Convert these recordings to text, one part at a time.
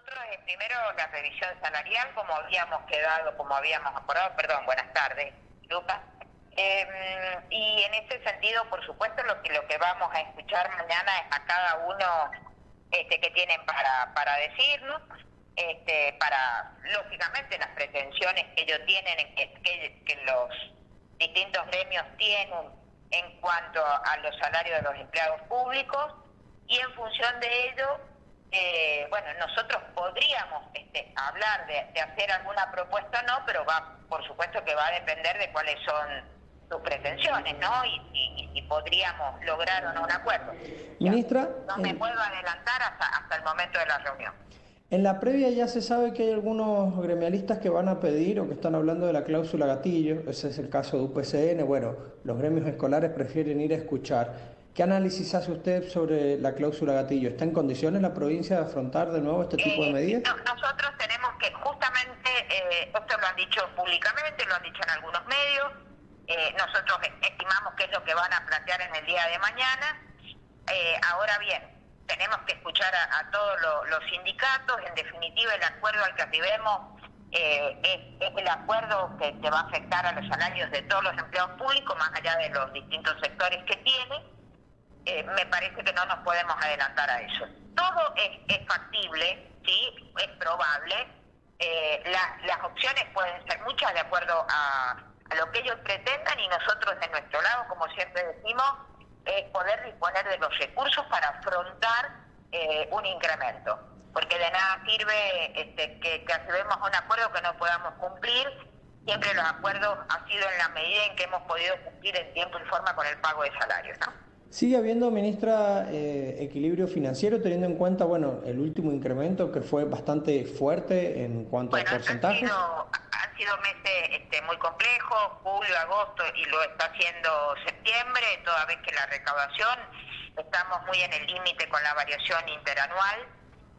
nosotros, primero la revisión salarial, como habíamos quedado, como habíamos acordado, perdón, buenas tardes, Lucas. Y en ese sentido, por supuesto, lo que vamos a escuchar mañana es a cada uno que tienen para decirnos, para, lógicamente, las pretensiones que ellos tienen, que los distintos gremios tienen en cuanto a los salarios de los empleados públicos, y en función de ello, bueno, nosotros podríamos hablar de hacer alguna propuesta o no, pero por supuesto que va a depender de cuáles son sus pretensiones, ¿no? Y si podríamos lograr o no un acuerdo. Ministra, no me puedo adelantar hasta el momento de la reunión. En la previa ya se sabe que hay algunos gremialistas que van a pedir o que están hablando de la cláusula gatillo. Ese es el caso de UPCN. Bueno, los gremios escolares prefieren ir a escuchar. ¿Qué análisis hace usted sobre la cláusula gatillo? ¿Está en condiciones la provincia de afrontar de nuevo este tipo de medidas? Nosotros tenemos que, justamente, esto lo han dicho públicamente, lo han dicho en algunos medios, nosotros estimamos que es lo que van a plantear en el día de mañana. Ahora bien, tenemos que escuchar a todos los sindicatos. En definitiva, el acuerdo al que arribemos es el acuerdo que va a afectar a los salarios de todos los empleados públicos, más allá de los distintos sectores que tiene. Me parece que no nos podemos adelantar a eso. Todo es factible, ¿sí? Es probable. Las opciones pueden ser muchas de acuerdo a lo que ellos pretendan, y nosotros de nuestro lado, como siempre decimos, es poder disponer de los recursos para afrontar un incremento. Porque de nada sirve que arribemos a un acuerdo que no podamos cumplir. Siempre los acuerdos han sido en la medida en que hemos podido cumplir en tiempo y forma con el pago de salarios, ¿no? ¿Sigue habiendo, ministra, equilibrio financiero, teniendo en cuenta, bueno, el último incremento que fue bastante fuerte en cuanto a porcentajes? Han sido meses muy complejos, julio, agosto, y lo está haciendo septiembre, toda vez que la recaudación, estamos muy en el límite con la variación interanual.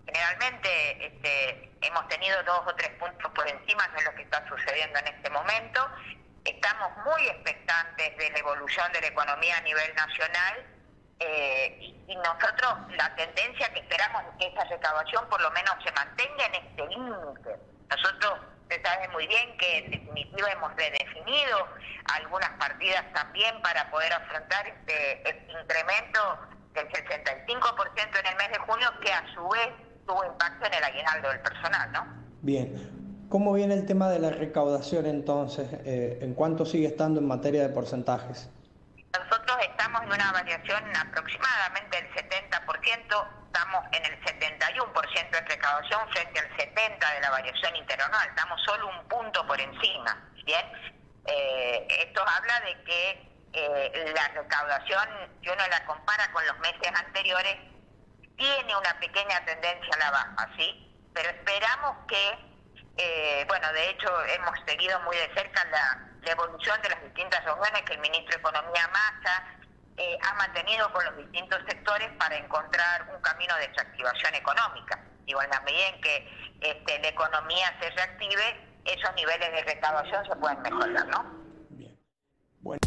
Generalmente hemos tenido 2 o 3 puntos por encima de lo que está sucediendo en este momento. Estamos muy expectantes de la evolución de la economía a nivel nacional, y nosotros la tendencia que esperamos es que esa recaudación por lo menos se mantenga en este límite. Nosotros, se sabe muy bien que en definitiva hemos redefinido algunas partidas también para poder afrontar este incremento del 65% en el mes de junio, que a su vez tuvo impacto en el aguinaldo del personal, ¿no? Bien. ¿Cómo viene el tema de la recaudación entonces? ¿En cuánto sigue estando en materia de porcentajes? Nosotros estamos en una variación aproximadamente del 70%, estamos en el 71% de recaudación frente al 70% de la variación interanual, estamos solo un punto por encima, ¿bien? Esto habla de que la recaudación, si uno la compara con los meses anteriores, tiene una pequeña tendencia a la baja, ¿sí? Pero esperamos que bueno, de hecho hemos seguido muy de cerca la evolución de las distintas reuniones que el ministro de Economía, Massa, ha mantenido con los distintos sectores para encontrar un camino de reactivación económica. Digo, en la medida en que la economía se reactive, esos niveles de recaudación se pueden mejorar, ¿no? Bien. Bueno.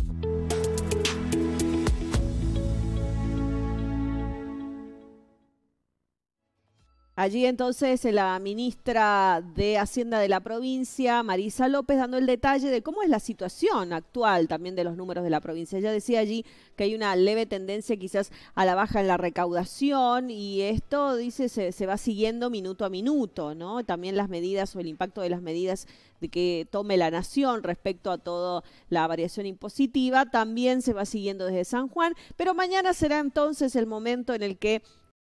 Allí entonces la ministra de Hacienda de la provincia, Marisa López, dando el detalle de cómo es la situación actual también de los números de la provincia. Ella decía allí que hay una leve tendencia quizás a la baja en la recaudación, y esto, dice, se va siguiendo minuto a minuto, ¿no? También las medidas o el impacto de las medidas de que tome la nación respecto a toda la variación impositiva también se va siguiendo desde San Juan, pero mañana será entonces el momento en el que